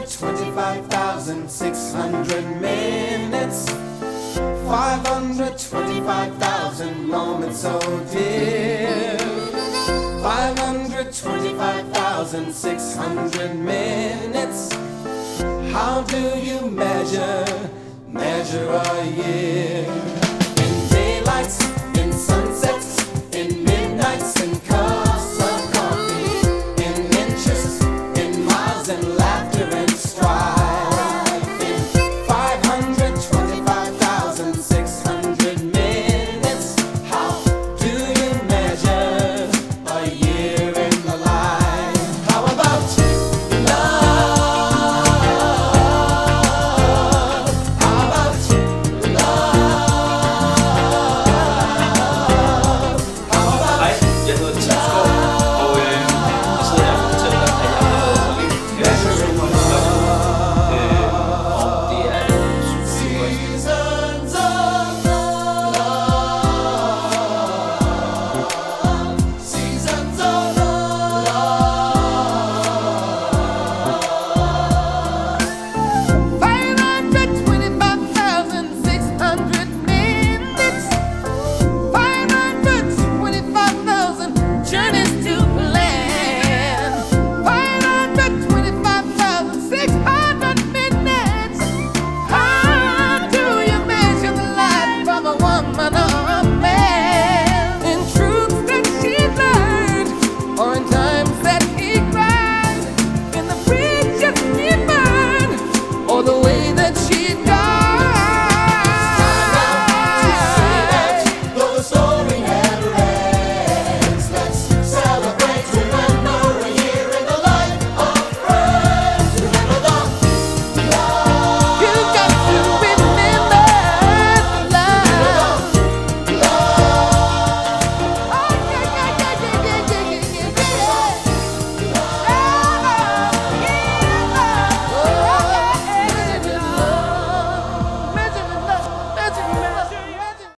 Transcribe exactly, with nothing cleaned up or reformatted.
hundred twenty-five thousand six hundred minutes, five hundred twenty-five thousand moments, oh dear. five hundred twenty-five thousand six hundred minutes. How do you measure, measure a year?